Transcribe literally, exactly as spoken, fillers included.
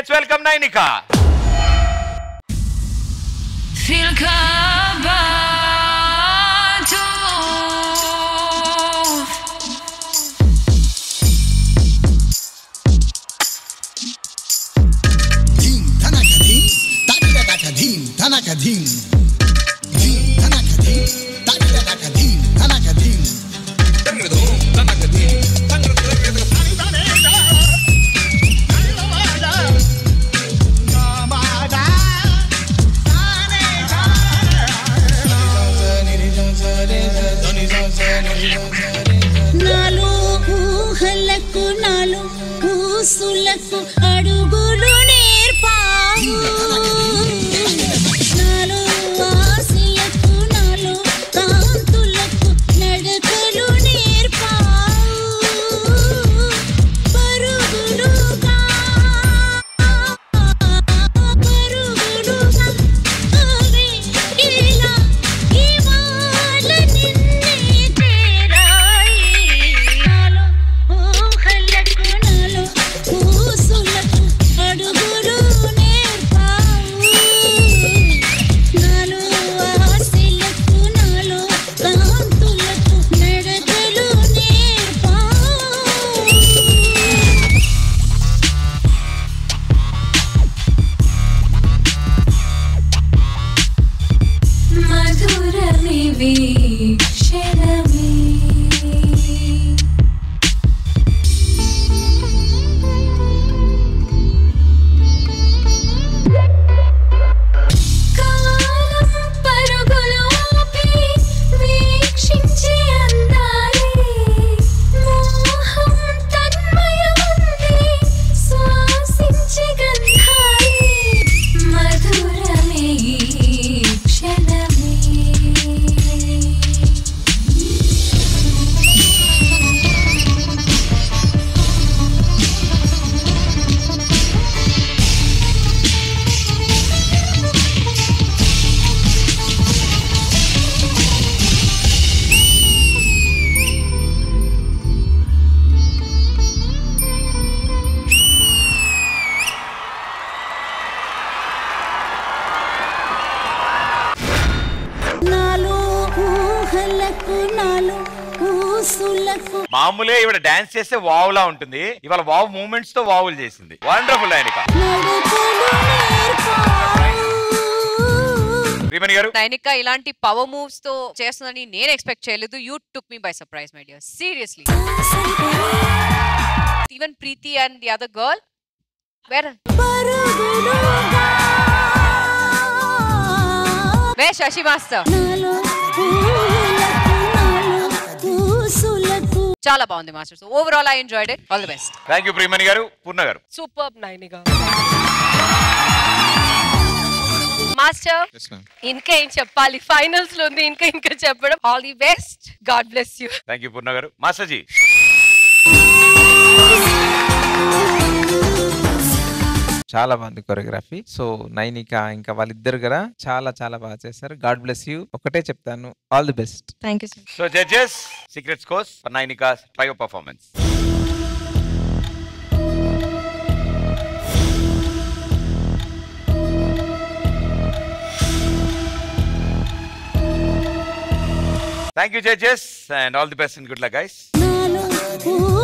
Let's welcome Nainika. నాలో ఊహలకు నాలో ఊసులకు అడుగులు నేర్పావు నాలో ఆశలకు నాలో కాంతులకు నడకలు నేర్పావు పరుగులుగా పరుగులుగా అవే ఇలా ఇవాళ నిన్నే చేరాయి నాలో ఊహలకు నాలో ఊసులకు అడుగులు నేర్పావు నాలో ఆశలకు నాలో కాంతులకు నడకలు నేర్పావు మధురమివి క్షణమే కాలం పరుగులు ఆపి వీక్షించే అందాలే మోహం తన్మయముంది శ్వాసించే గంధాలే మధురమే ఈ క్షణమే నాలో ఊహలకు నాలో ఊసులకు మామూలుగా ఇవిడ డాన్స్ చేస్తే వావులా ఉంటుంది, ఇవాళ వావ్ మూమెంట్స్ తో వావులు చేసింది. వండర్ఫుల్ నైనిక. నడకలు నేర్పావు శ్రీమణి గారు, నైనిక ఇలాంటి పవర్ మూవ్స్ తో చేస్తుందని నేను ఎక్స్పెక్ట్ చేయలేదు. You took me by surprise my dear, seriously. Even Preethi and the other girl were పరుగులుగా వే శశి మాస్టర్. నాలో ఊహలకు నాలో ఊసులకు చాలా బాగుంది master. So overall I enjoyed it. All the best. Thank you Priyamani garu. Poorna గారు, సూపర్ నైనిక. మాస్టర్ ఇంకా ఏం చెప్పాలి, ఫైనల్స్ లో ఉంది, ఇంకా ఇంకా చెప్పడం. All the best, God bless you. Thank you Poorna garu. Master G, చాలా బాగుంది కొరియోగ్రఫీ. సో నైనిక ఇంకా వాళ్ళిద్దరు కదా చాలా చాలా బాగా చేశారు. God bless you. ఒకటే చెప్తాను, all the best. Thank you. So judges, secret scores for Nainika's trio performance. Thank you judges and all the best and good luck guys. నాలో